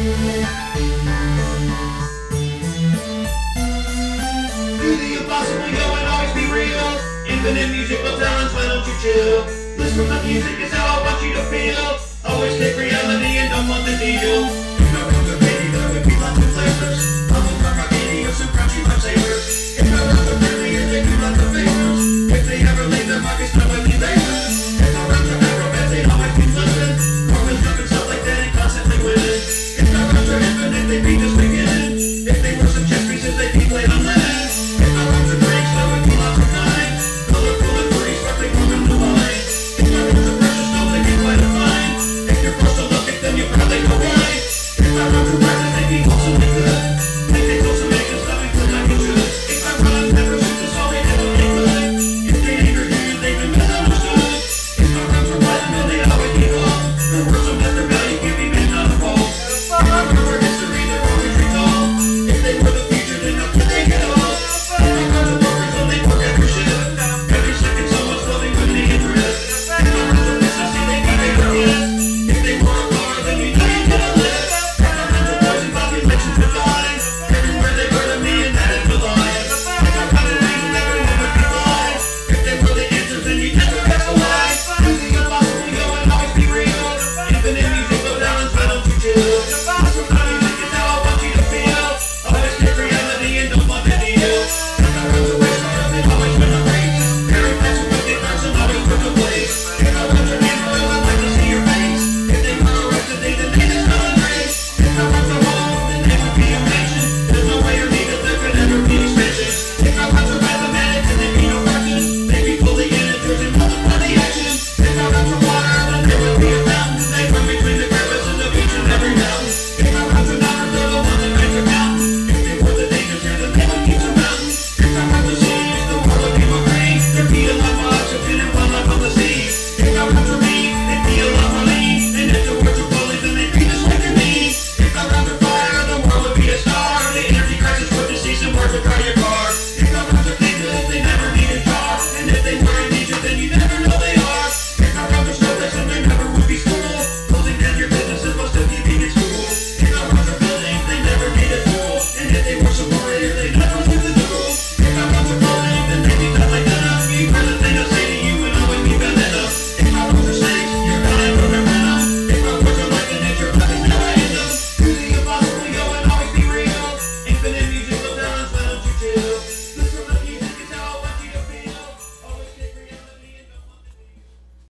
Do the impossible, yo, and always be real. Infinite musical talents, why don't you chill? Listen, the music is how I want you to feel. Always take reality and don't want the deal.